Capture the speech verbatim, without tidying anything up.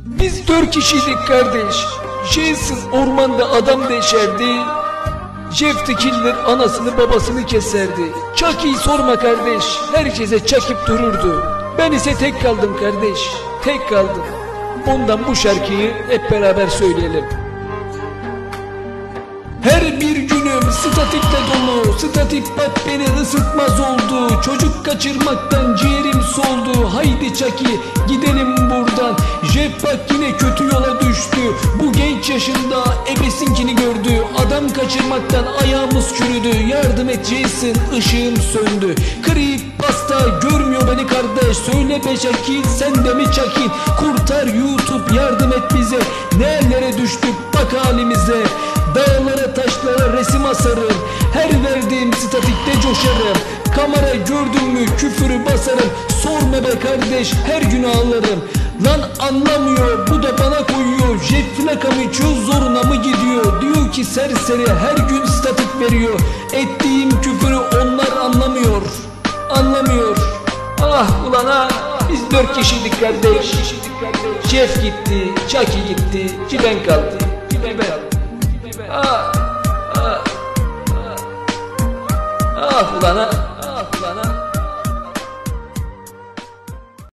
Biz dört kişiydik kardeş. Jason ormanda adam deşerdi. Jeff the Killer anasını babasını keserdi. Chucky'yi sorma kardeş. Herkese çakıp dururdu. Ben ise tek kaldım kardeş. Tek kaldım. Ondan bu şarkıyı hep beraber söyleyelim. Her bir günüm statikle dolu. Statik bak beni ısıtmaz oldu. Çocuk kaçırmaktan ciğerim soldu. Haydi Chucky gidelim buradan. Jeff bak yine kötü yola düştü. Bu genç yaşında ebesinkini gördü. Adam kaçırmaktan ayağımız çürüdü. Yardım et Jason, ışığım söndü. Creepypasta görmüyor beni kardeş. Söyle be Chucky, sen de mi Chucky? Kurtar YouTube, yardım et bize. Nerelere düştük bak halimize. Dağlara taşlara resim asarım. Her verdiğim statikte coşarım. Kamera gördün mü küfürü basarım. Sorma be kardeş, her gün ağlarım. Lan anlamıyor, bu da bana koyuyor. Jet plaka mı içiyor, zoruna mı gidiyor? Diyor ki serseri her gün statik veriyor. Ettiğim küfürü onlar anlamıyor. Anlamıyor. Ah ulan ah, biz dört kişiydik kardeş. Jeff gitti, Chucky gitti, ki ben kaldı. Ki ben kaldı. Ah, ah, ah, ah ulan ah.